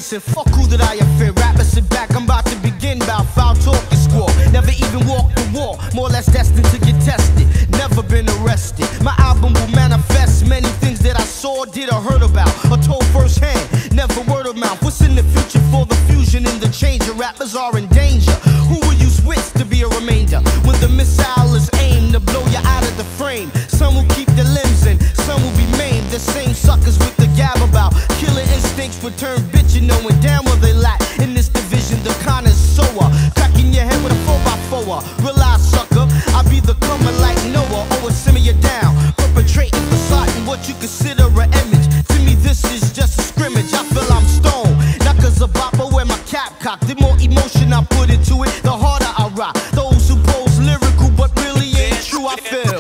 listen, fuck who that I offend. Rappers sit back, I'm about to begin. Bout foul talking squaw. Never even walked the wall, more or less destined to get tested. Never been arrested. My album will manifest many things that I saw, did or heard about, or told firsthand. Never word of mouth. What's in the future for the fusion and the change? Your rappers are in danger. Who will you switch to be a remainder when the missile is aimed to blow you out of the frame? Some will keep their limbs in, some will be maimed. The same suckers with the gab about killer instincts would turn bitchin', knowing damn well they lack in this division. The connoisseur, cracking your head with a 4x4. Realize, sucker, I be the comer like Noah, or simmer you down, perpetrating facade what you consider an image. To me, this is just a scrimmage. I feel I'm stoned, not cause of bopper where my cap cocked. The more emotion I put into it, the harder I rock. Those who pose lyrical but really ain't true, I feel.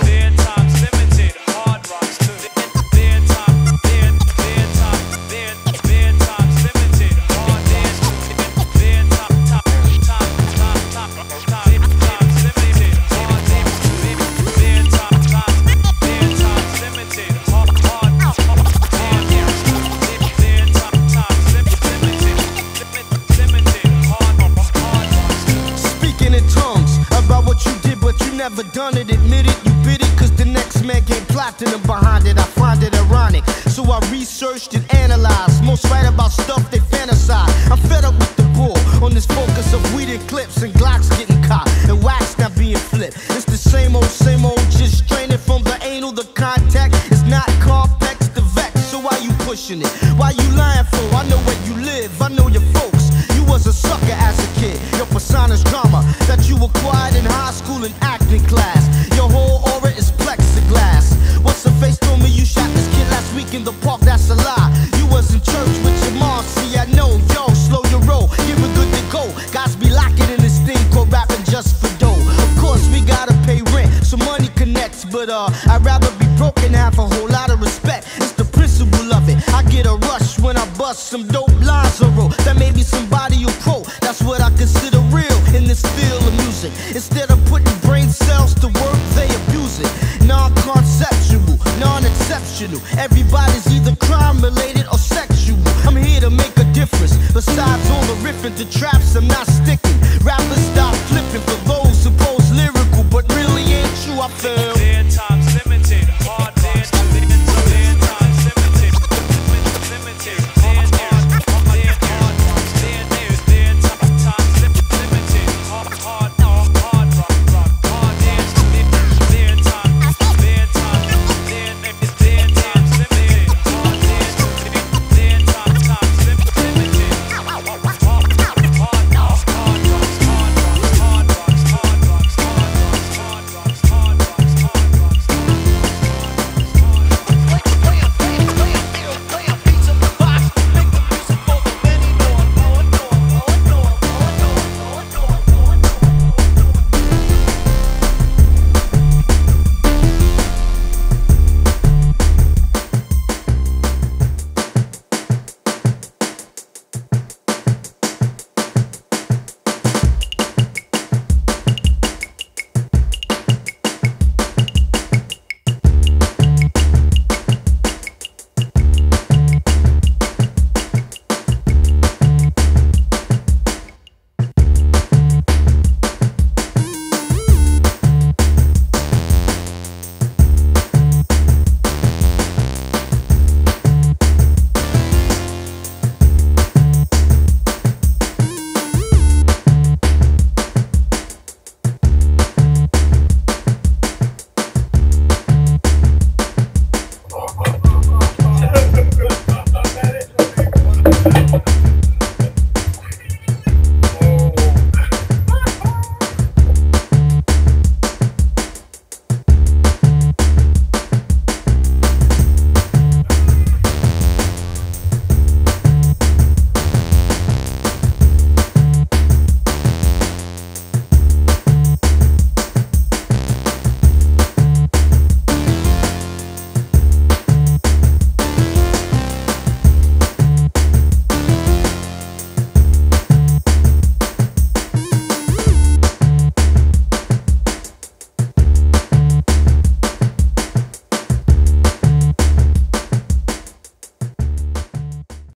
Never done it, admit it, you bid it, cause the next man came platinum behind it. I find it ironic, so I researched and analyzed. Most write about stuff they fantasize. I'm fed up with the bull on this focus of weeded clips and Glocks getting caught and wax not being flipped. It's the same old, just straining from the anal. The contact is not complex, the vex. So why you pushing it? Why you lying for? I know where you live, I know your folks. You was a sucker as a kid. Your persona's drama that you acquired in high school and acting class. Your whole aura is plexiglass. What's the face told me you shot this kid last week in the park? That's a lie. You was in church with your mom. See, I know. Yo, slow your roll. Give it good to go. Guys be locking in this thing called rapping just for dough. Of course, we gotta pay rent, so money connects. But I'd rather be broke and have a whole lot of respect. It's the principle of it. I get a rush when I bust some dope lines or roll. That may be somebody you quote. That's what I consider real in this field of music. Instead of putting brain cells to work, they abuse it. Non-conceptual, non-exceptional. Everybody's either crime-related or sexual. I'm here to make a difference. Besides all the riffing to traps, I'm not sticking. Rappers stop flipping for those who pose lyrical, but really ain't true, I feel.